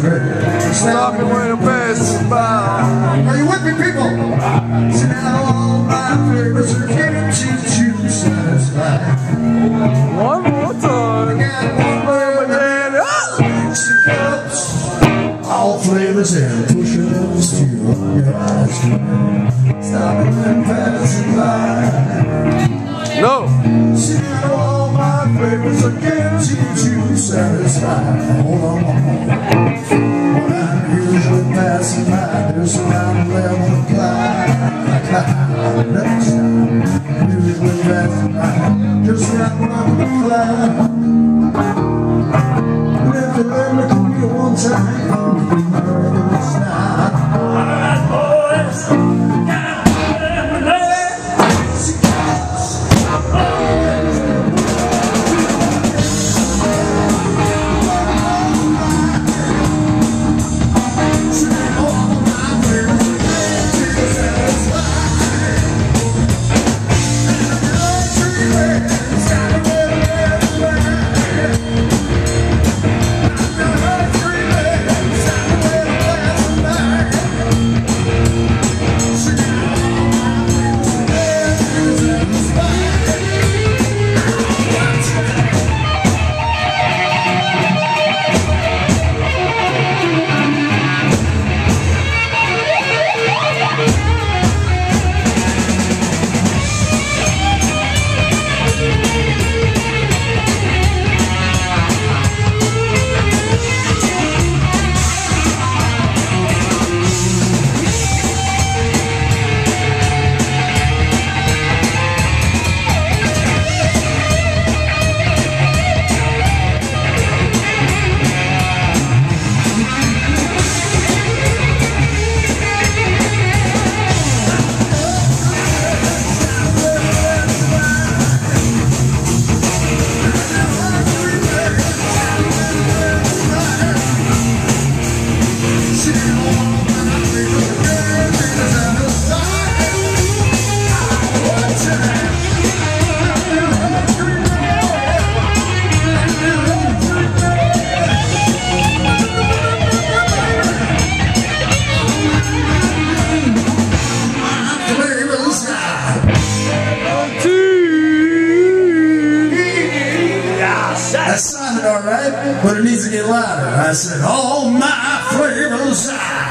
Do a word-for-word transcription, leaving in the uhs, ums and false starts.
Stopping when it passes by. Are you with me, people? So now all my flavors are getting to you satisfied. One more time. I got one flavor and cups. All flavors and push-ups to your eyes. Stopping when passing by. No. See now all my flavors are getting to you satisfied. Hold on, hold on. When I'm usually passing by, there's around eleven o'clock. Next time, usually passing by, just around eleven o'clock. But if you let me come here one time, you'll be nervous now. Alright, boys. That sounded all right, but it needs to get louder. I said, all my flavors.